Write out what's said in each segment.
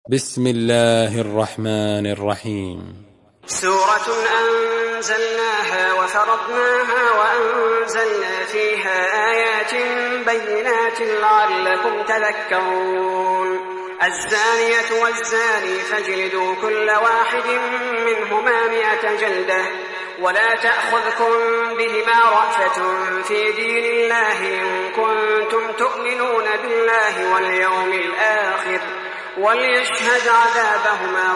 بسم الله الرحمن الرحيم. سورة أنزلناها وفرضناها وأنزلنا فيها آيات بينات لعلكم تذكرون. الزانية والزاني فاجلدوا كل واحد منهما 100 جلدة ولا تأخذكم بهما رأفة في دين الله إن كنتم تؤمنون بالله واليوم الآخر وليشهد عذابهما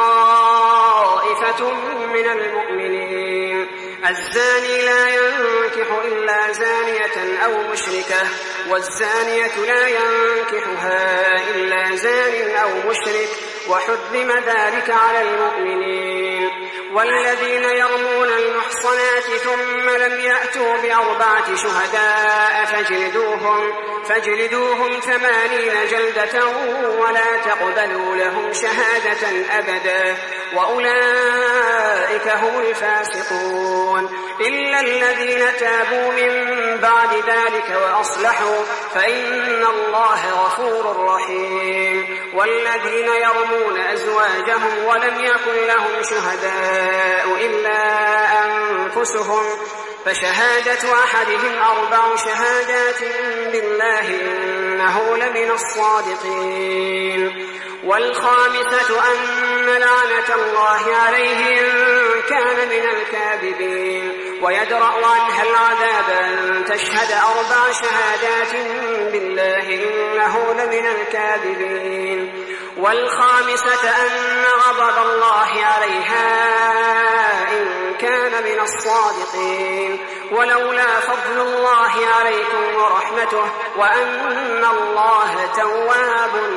طائفة من المؤمنين. الزاني لا ينكح إلا زانية أو مشركة والزانية لا ينكحها إلا زان أو مشرك وحرم ذلك على المؤمنين. والذين يرمون المحصنات ثم لم يأتوا ب4 شهداء فاجلدوهم 80 جلدة ولا تقبلوا لهم شهادة أبدا وأولئك هم الفاسقون. إلا الذين تابوا من بعد ذلك وأصلحوا فإن الله غفور رحيم. والذين يرمون أزواجهم ولم يكن لهم شهداء إلا أنفسهم فشهادة أحدهم 4 شهادات بالله إنه لمن الصادقين. والخامسة أن لعنة الله عليه إن كان من الكاذبين ويدرأ عنها العذاب أن تشهد 4 شهادات بالله إنه لمن الكاذبين. والخامسة أن غضب الله عليها إن كان من الصادقين. ولولا فضل الله عليكم ورحمته وأن الله تواب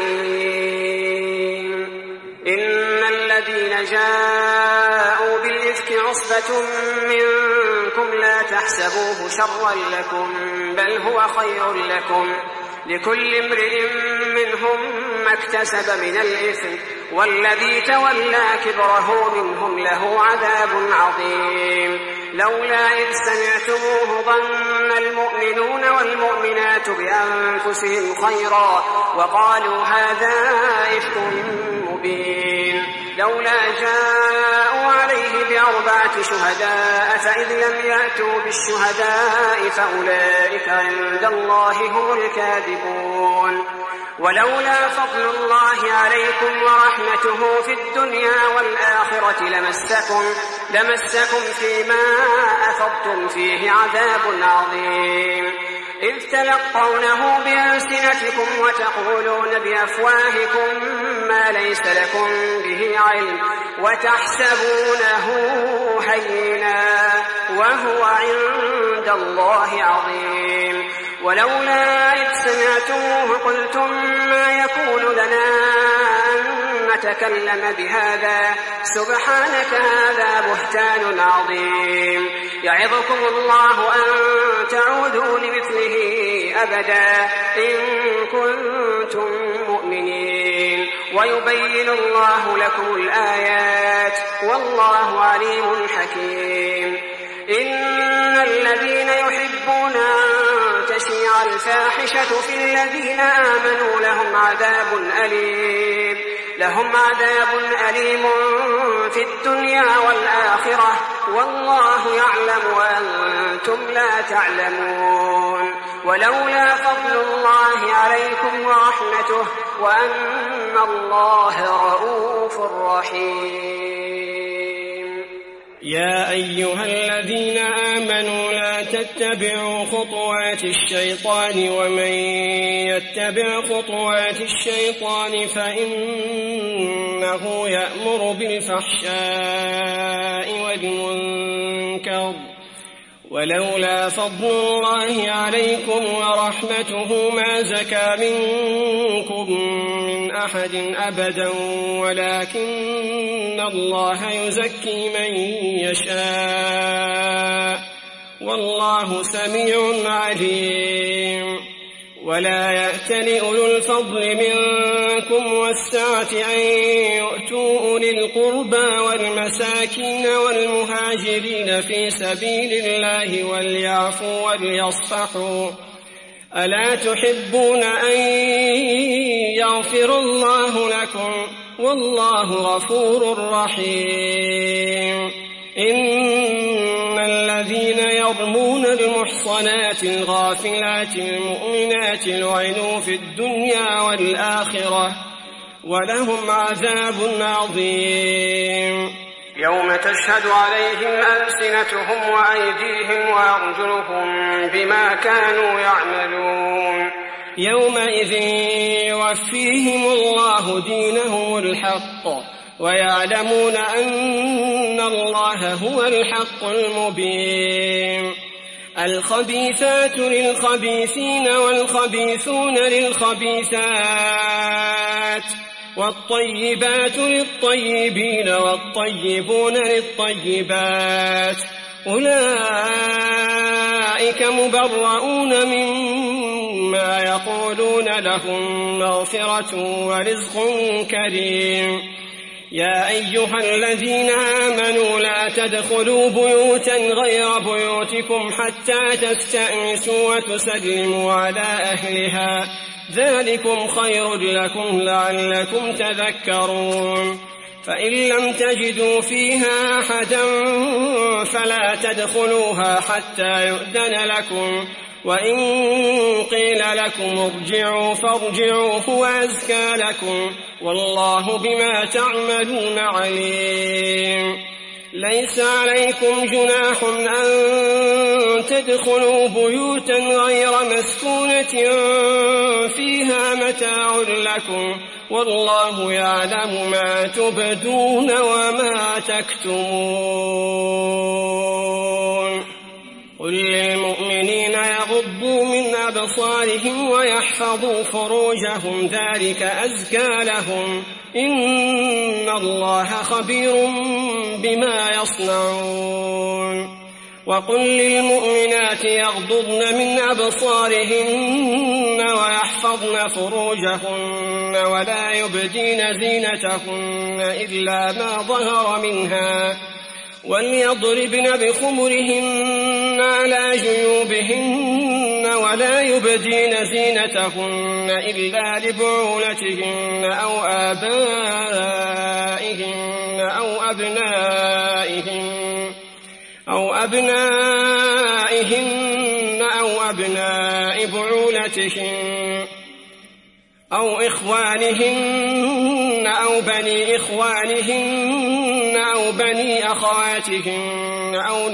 حكيم. إن الذين جاءوا بالإفك عصبة منكم لا تحسبوه شرا لكم بل هو خير لكم لكل امرئ منهم ما اكتسب من الإثم والذي تولى كبره منهم له عذاب عظيم. لولا إذ سمعتموه ظن المؤمنون والمؤمنات بأنفسهم خيرا وقالوا هذا إفك مبين. لولا جاءوا عليه ب4 شهداء فإذ لم يأتوا بالشهداء فأولئك عند الله هم الكاذبون. ولولا فضل الله عليكم ورحمته في الدنيا والآخرة لمسكم فيما أفضتم فيه عذاب عظيم. إذ تلقونه بألسنتكم وتقولون بأفواهكم ما ليس لكم به علم وتحسبونه هينا وهو عند الله عظيم. ولولا إذ سمعتموه قلتم ما يكون لنا أن نتكلم بهذا سبحانك هذا بهتان عظيم. يعظكم الله أن تعودوا لمثله أبدا إن كنتم مؤمنين ويبين الله لكم الآيات والله عليم حكيم. إن الذين يحبون أن تشيع الفاحشة في الذين آمنوا لهم عذاب أليم في الدنيا والآخرة والله يعلم وأنتم لا تعلمون. ولولا فضل الله عليكم ورحمته وأن الله رؤوف رحيم. يا أيها الذين آمنوا لا تتبعوا خطوات الشيطان ومن يتبع خطوات الشيطان فإنه يأمر بالفحشاء والمنكر. ولولا فضل الله عليكم ورحمته ما زكى منكم من أحد أبدا ولكن الله يزكي من يشاء والله سميع عليم. ولا يأتل أولو الفضل منكم والسعة أن يؤتوا أولي القربى والمساكين والمهاجرين في سبيل الله وليعفوا وليصفحوا ألا تحبون أن يغفر الله لكم والله غفور رحيم إن الذين يرمون المحصنات الغافلات المؤمنات لعنوا في الدنيا والآخرة ولهم عذاب عظيم يوم تشهد عليهم ألسنتهم وأيديهم وأرجلهم بما كانوا يعملون يومئذ يوفيهم الله دينهم الحق ويعلمون أن الله هو الحق المبين الخبيثات للخبيثين والخبيثون للخبيثات والطيبات للطيبين والطيبون للطيبات أولئك مبرؤون مما يقولون لهم مغفرة ورزق كريم يا أيها الذين آمنوا لا تدخلوا بيوتا غير بيوتكم حتى تستأنسوا وتسلموا على أهلها ذلكم خير لكم لعلكم تذكرون فإن لم تجدوا فيها أحدا فلا تدخلوها حتى يؤذن لكم وإن قيل لكم ارجعوا فارجعوا هو أزكى لكم والله بما تعملون عليم ليس عليكم جناح أن تدخلوا بيوتا غير مسكونة فيها متاع لكم والله يعلم ما تبدون وما تكتمون قل للمؤمنين يغضوا من أبصارهم ويحفظوا فروجهم ذلك أزكى لهم إن الله خبير بما يصنعون وقل للمؤمنات يغضضن من أبصارهن ويحفظن فروجهن ولا يبدين زينتهن إلا ما ظهر منها وليضربن بخمرهن على جيوبهن ولا يبدين زينتهن إلا لبعولتهن أو آبائهن أو أبنائهن أو أبناء بعولتهن أو إخوانهن أو بني إخوانهن أو بني أخواتهن أو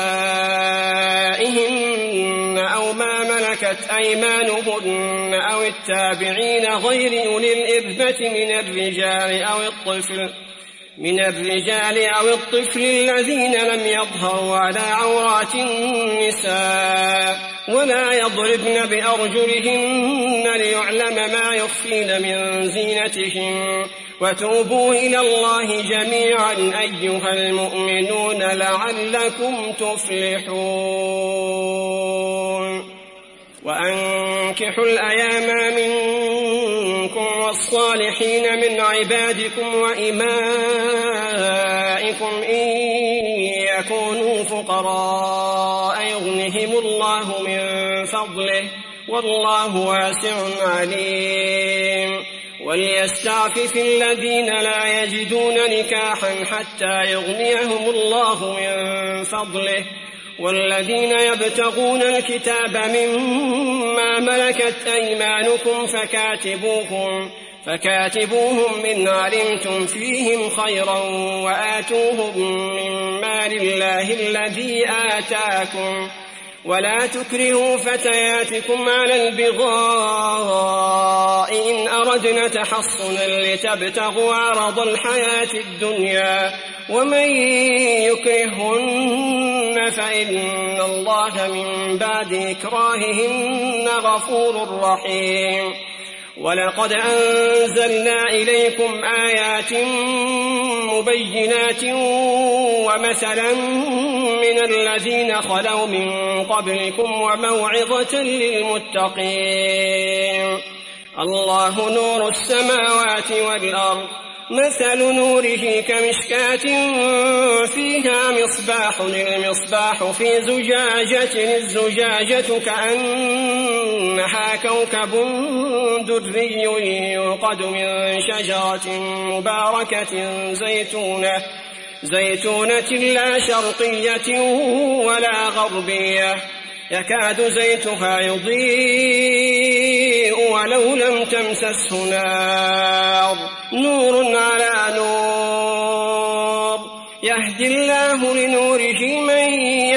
نسائهن أو ما ملكت أيمانهن أو التابعين غير أولي الإربة من الرجال أو الطفل الذين لم يظهروا على عورات النساء ولا يضربن بأرجلهن ليعلم ما يخفين من زينتهن وتوبوا إلى الله جميعا أيها المؤمنون لعلكم تفلحون وأنكحوا الأيام منكم والصالحين من عبادكم وإمائكم إن يكونوا فقراء يغنهم الله من فضله والله واسع عليم وليستعفف الذين لا يجدون نكاحا حتى يغنيهم الله من فضله والذين يبتغون الكتاب مما ملكت أيمانكم فكاتبوهم إن علمتم فيهم خيرا وآتوهم من مال الله الذي آتاكم ولا تكرهوا فتياتكم على البغاء إن أردنا تحصنا لتبتغوا عرض الحياة الدنيا ومن يكرهن فإن الله من بعد إكراههن غفور رحيم ولقد أنزلنا إليكم آيات مبينات ومثلا من الذين خلوا من قبلكم وموعظة للمتقين الله نور السماوات والأرض مثل نوره كمشكاة فيها مصباح، المصباح في زجاجة، الزجاجة كأنها كوكب دري يوقد من شجرة مباركة زيتونة لا شرقية ولا غربية، يكاد زيتها يضيء ولو لم تمسسه نار، نور على نور، يهدي الله لنوره من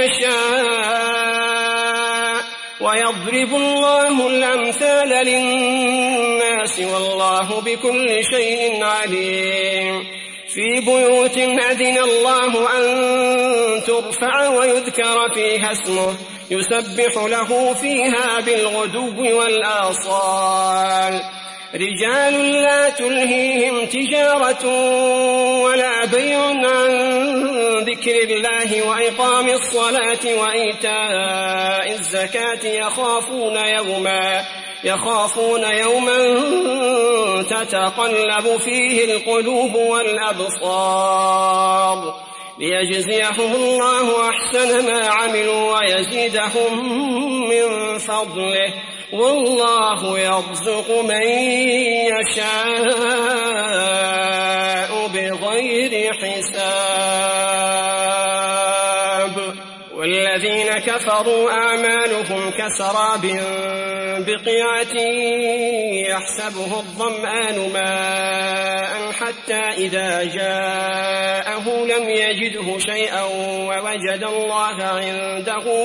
يشاء ويضرب الله الأمثال للناس والله بكل شيء عليم. في بيوت أذن الله أن ترفع ويذكر فيها اسمه يسبح له فيها بالغدو والآصال، رجال لا تلهيهم تجارة ولا بيع عن ذكر الله وإقام الصلاة وإيتاء الزكاة يخافون يوما تتقلب فيه القلوب والأبصار، ليجزيهم الله أحسن ما عملوا ويزيدهم من فضله، والله يرزق من يشاء بغير حساب. والذين كفروا أعمالهم كسراب بقيعة يحسبه الظمآن ماء حتى إذا جاءه لم يجده شيئا ووجد الله عنده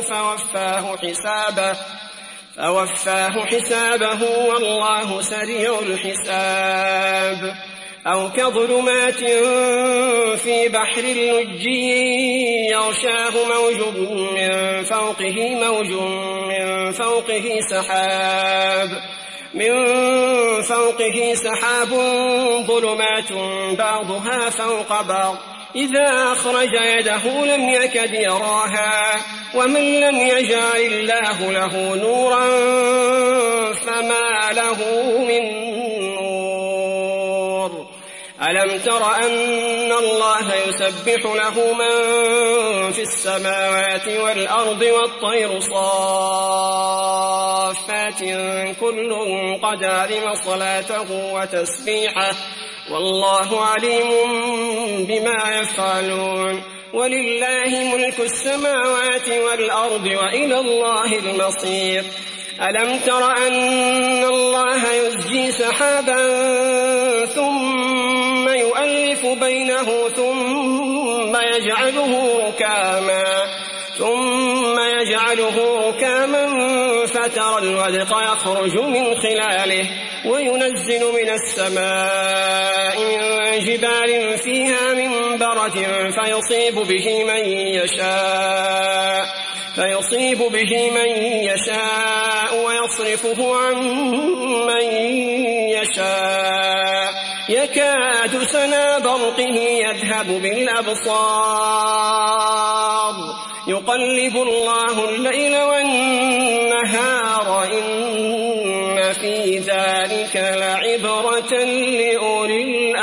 فوفاه حسابه والله سريع الحساب. أو كظلمات في بحر لجي يغشاه موج من فوقه سحاب ظلمات بعضها فوق بعض، إذا أخرج يده لم يكد يراها، ومن لم يجعل الله له نورا فما له من نور. ألم تر أن الله يسبح له من في السماوات والأرض والطير صافات كل قد علم صلاته وتسبيحه والله عليم بما يفعلون. ولله ملك السماوات والأرض وإلى الله المصير. ألم تر أن الله يزجي سحابا ثم يؤلف بينه ثم يجعله ركاما فترى الودق يخرج من خلاله وينزل من السماء من جبال فيها من برد فيصيب به من يشاء ويصرفه عن من يشاء يكاد سنا برقه يذهب بالأبصار يقلب الله الليل والنهار إن في ذلك لعبرة لأولي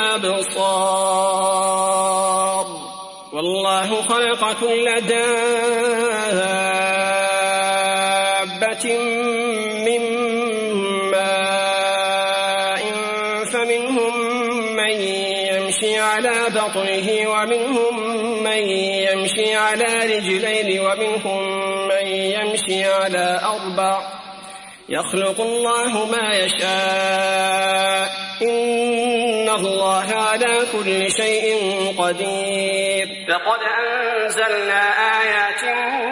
الأبصار. والله خلق كل دابة من ماء فمنهم من يمشي على بطنه ومنهم من يمشي على رجلين ومنهم من يمشي على أربع يخلق الله ما يشاء إن الله على كل شيء قدير. لقد أنزلنا آيات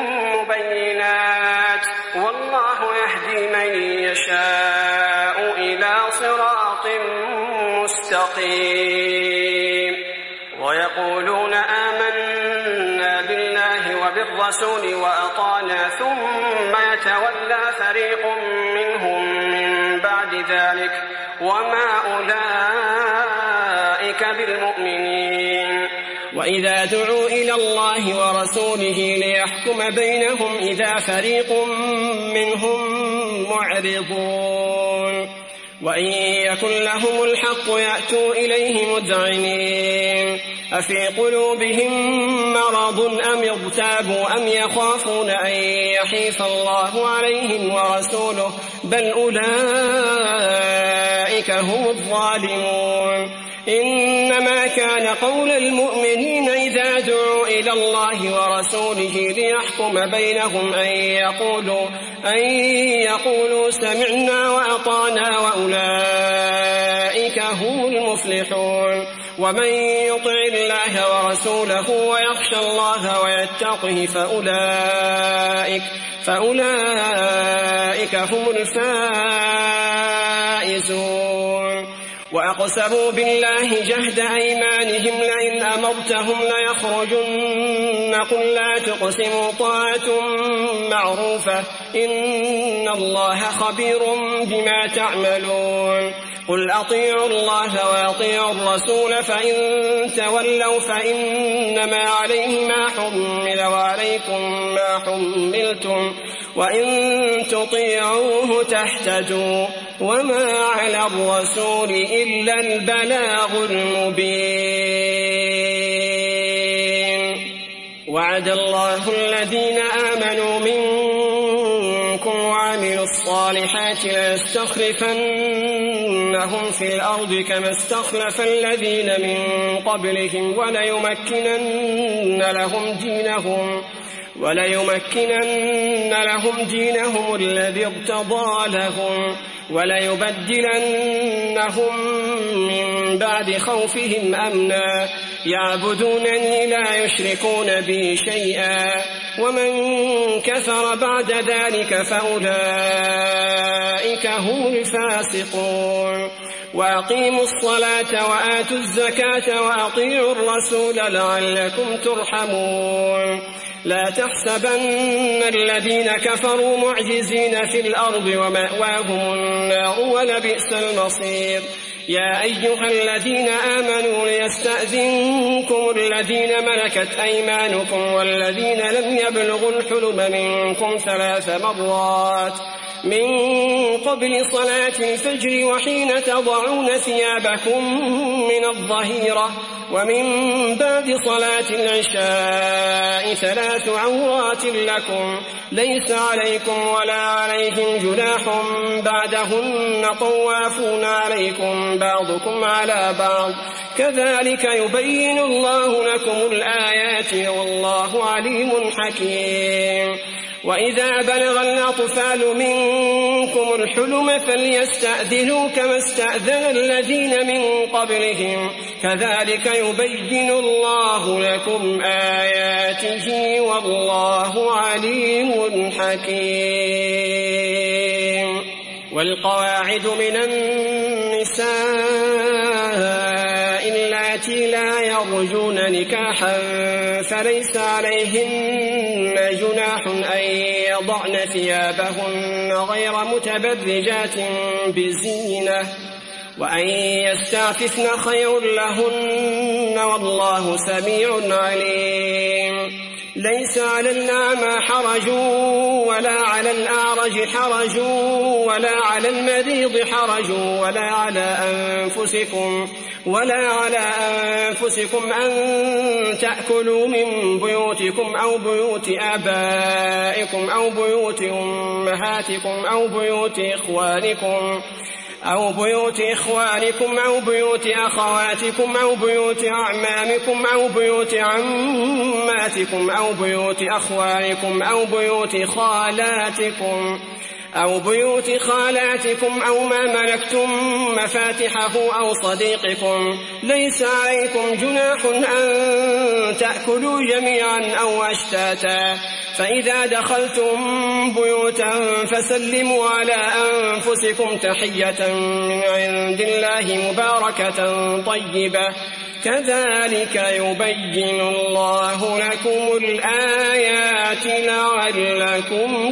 مبينات والله يهدي من يشاء إلى صراط مستقيم. ويقولون آمنا بالله وبالرسول وأطعنا ثم يتولى فريق منهم من بعد ذلك وما أولئك بالمؤمنين. وإذا دعوا إلى الله ورسوله ليحكم بينهم إذا فريق منهم معرضون. وإن يكن لهم الحق يأتوا إليه مذعنين أفي قلوبهم مرض أم ارتابوا أم يخافون أن يحيف الله عليهم ورسوله بل أولئك هم الظالمون إنما كان قول المؤمنين إذا دعوا إلى الله ورسوله ليحكم بينهم أن يقولوا سمعنا وأطعنا وأولئك هم المفلحون ومن يطع الله ورسوله ويخشى الله ويتقه فأولئك هم الفائزون وأقسموا بالله جهد أيمانهم لئن أمرتهم ليخرجن قل لا تقسموا طاعة معروفة إن الله خبير بما تعملون قل أطيعوا الله وأطيعوا الرسول فإن تولوا فإنما عليه ما حمل وعليكم ما حملتم وإن تطيعوه تهتدوا وما على الرسول إلا البلاغ المبين وعد الله الذين آمنوا منكم وعملوا الصالحات ليستخلفنهم في الأرض كما استخلف الذين من قبلهم وليمكنن لهم دينهم الذي ارتضى لهم وليبدلنهم من بعد خوفهم أمنا يعبدونني لا يشركون بي شيئا ومن كفر بعد ذلك فأولئك هم الفاسقون وأقيموا الصلاة وآتوا الزكاة وأطيعوا الرسول لعلكم ترحمون لا تحسبن الذين كفروا معجزين في الأرض ومأواهم النار ولبئس المصير يا أيها الذين آمنوا ليستأذنكم الذين ملكت أيمانكم والذين لم يبلغوا الحلم منكم 3 مرات من قبل صلاة الفجر وحين تضعون ثيابكم من الظهيرة ومن بعد صلاة العشاء 3 عورات لكم ليس عليكم ولا عليهم جناح بعدهن طوافون عليكم بعضكم على بعض كذلك يبين الله لكم الآيات والله عليم حكيم وإذا بلغ الأطفال منكم الحلم فليستأذنوا كما استأذن الذين من قبلهم كذلك يبين الله لكم آياته والله عليم حكيم والقواعد من النساء اللاتي لا يرجون نكاحا فليس عليهن جناح أن يضعن ثيابهن غير متبرجات بزينة وأن يستعففن خير لهن والله سميع عليم ليس على الأعمى حرج ولا على الأعرج حرج ولا على المريض حرج ولا على أنفسكم أن تأكلوا من بيوتكم أو بيوت آبائكم أو بيوت أمهاتكم أو بيوت إخوانكم أو بيوت إخوانكم أو بيوت أخواتكم أو بيوت أعمامكم أو بيوت عماتكم أو بيوت أخوالكم أو بيوت خالاتكم أو ما ملكتم مفاتحه أو صديقكم ليس عليكم جناح أن تأكلوا جميعا أو أشتاتا فإذا دخلتم بيوتا فسلموا على أنفسكم تحية من عند الله مباركة طيبة كذلك يبين الله لكم الآيات لعلكم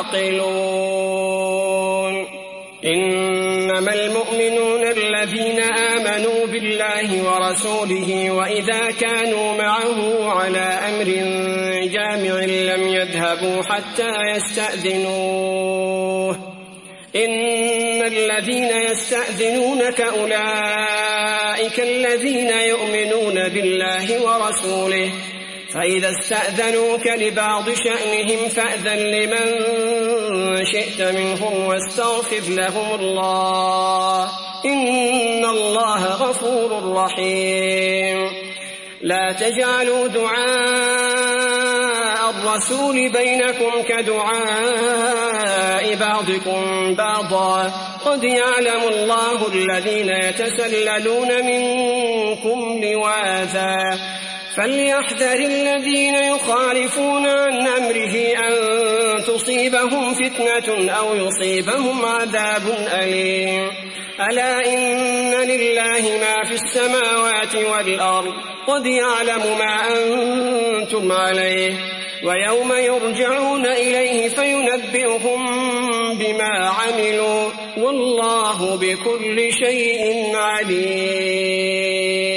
تعقلون إنما المؤمنون الذين آمنوا بالله ورسوله وإذا كانوا معه على أمر جامع لم يذهبوا حتى يستأذنوه إن الذين يستأذنونك أولئك الذين يؤمنون بالله ورسوله فإذا استأذنوك لبعض شأنهم فأذن لمن شئت منهم واستغفر لهم الله إن الله غفور رحيم لا تجعلوا دعاء الرسول بينكم كدعاء بعضكم بعضا قد يعلم الله الذين يتسللون منكم لواذا فليحذر الذين يخالفون عن أمره أن تصيبهم فتنة أو يصيبهم عذاب أليم ألا إن لله ما في السماوات والأرض قد يعلم ما أنتم عليه ويوم يرجعون إليه فينبئهم بما عملوا والله بكل شيء عليم.